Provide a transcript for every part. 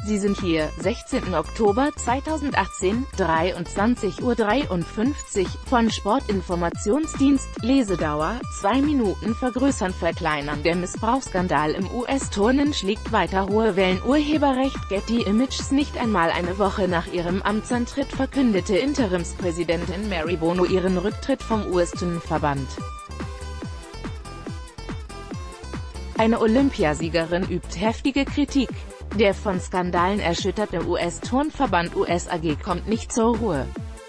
Sie sind hier, 16. Oktober 2018, 23:53 Uhr, von Sportinformationsdienst, Lesedauer, 2 Minuten vergrößern verkleinern. Der Missbrauchsskandal im US-Turnen schlägt weiter hohe Wellen. Urheberrecht. Getty Images. Nicht einmal eine Woche nach ihrem Amtsantritt verkündete Interimspräsidentin Mary Bono ihren Rücktritt vom US-Turnverband. Eine Olympiasiegerin übt heftige Kritik. Der von Skandalen erschütterte US-Turnverband USAG kommt nicht zur Ruhe.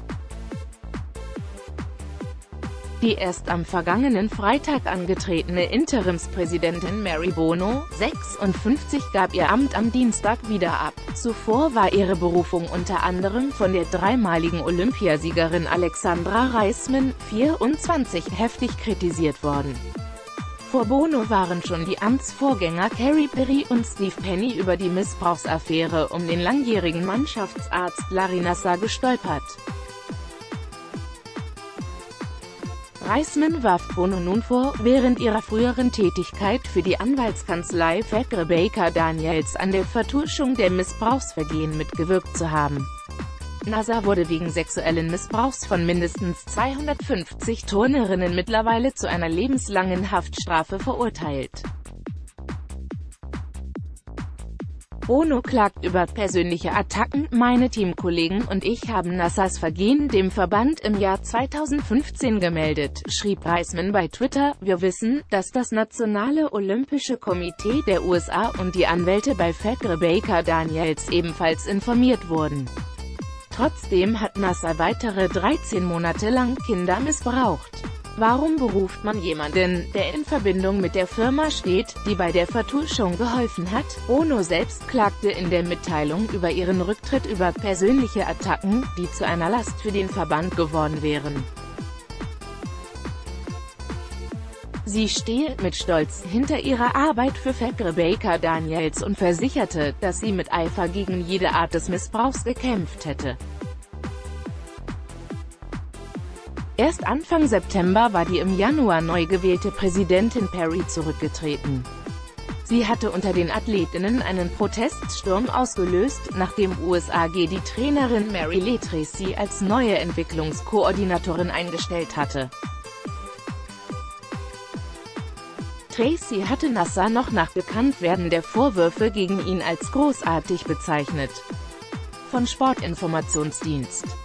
Die erst am vergangenen Freitag angetretene Interimspräsidentin Mary Bono, 56, gab ihr Amt am Dienstag wieder ab. Zuvor war ihre Berufung unter anderem von der dreimaligen Olympiasiegerin Alexandra Reisman, 24, heftig kritisiert worden. Vor Bono waren schon die Amtsvorgänger Kerry Perry und Steve Penny über die Missbrauchsaffäre um den langjährigen Mannschaftsarzt Larry Nassar gestolpert. Reisman warf Bono nun vor, während ihrer früheren Tätigkeit für die Anwaltskanzlei Thackeray Baker Daniels an der Vertuschung der Missbrauchsvergehen mitgewirkt zu haben. Nassar wurde wegen sexuellen Missbrauchs von mindestens 250 Turnerinnen mittlerweile zu einer lebenslangen Haftstrafe verurteilt. Bono klagt über persönliche Attacken. Meine Teamkollegen und ich haben Nassars Vergehen dem Verband im Jahr 2015 gemeldet, schrieb Reisman bei Twitter. Wir wissen, dass das Nationale Olympische Komitee der USA und die Anwälte bei Thackeray Baker Daniels ebenfalls informiert wurden. Trotzdem hat Nassar weitere 13 Monate lang Kinder missbraucht. Warum beruft man jemanden, der in Verbindung mit der Firma steht, die bei der Vertuschung geholfen hat? Bono selbst klagte in der Mitteilung über ihren Rücktritt über persönliche Attacken, die zu einer Last für den Verband geworden wären. Sie stehe mit Stolz hinter ihrer Arbeit für Thackeray Baker Daniels und versicherte, dass sie mit Eifer gegen jede Art des Missbrauchs gekämpft hätte. Erst Anfang September war die im Januar neu gewählte Präsidentin Perry zurückgetreten. Sie hatte unter den Athletinnen einen Proteststurm ausgelöst, nachdem USAG die Trainerin Mary Lee Tracy als neue Entwicklungskoordinatorin eingestellt hatte. Tracy hatte Nassar noch nach Bekanntwerden der Vorwürfe gegen ihn als großartig bezeichnet. Von Sportinformationsdienst.